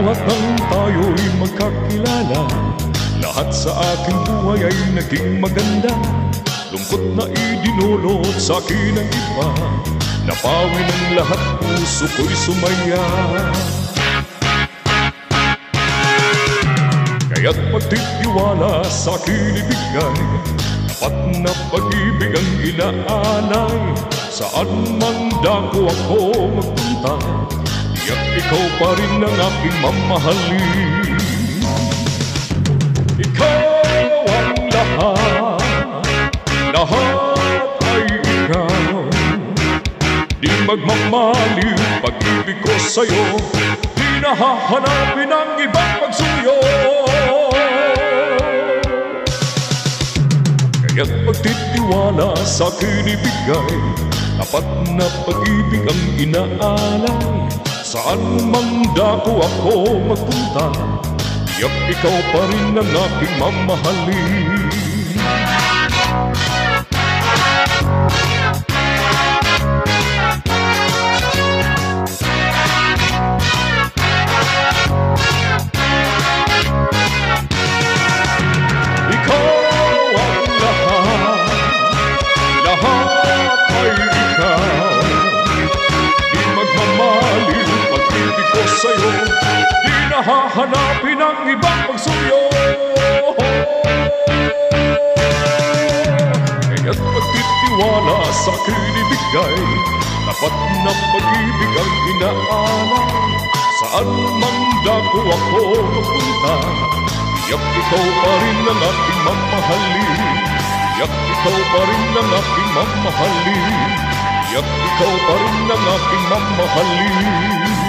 at nang tayo'y magkakilala, lahat sa aking buhay ay naging maganda. Lungkot na idinulot sa akin ang iba, napawi ng lahat, puso ko'y sumaya. Kaya't pagtitiwala sa akin ibigay, tapat na pag-ibig ang inaalay. Saan man dako ako magpunta, tiyak ikaw pa rin ang aking mamahalin. Ikaw ang lahat ay ikaw. Di magmamaliw pag-ibig ko sa'yo, di nahahanapin ang ibang pagsuyo. Kaya't pagtitiwala sa akin ibigay, tapat na pag-ibig ang inaalay. Saan man dako ako magpunta, tiyak ikaw pa rin ang aking mamahalin. Sa'yo, di nahahanapin ang ibang pagsuyo. Kaya't pagtitiwala sa akin ibigay, tapat na pag-ibig ang inaalay. Saan man dako ako magpunta, tiyak ikaw pa rin ang aking mamahalin. Tiyak ikaw pa rin ang aking mamahalin. Tiyak ikaw pa rin ang aking mamahalin.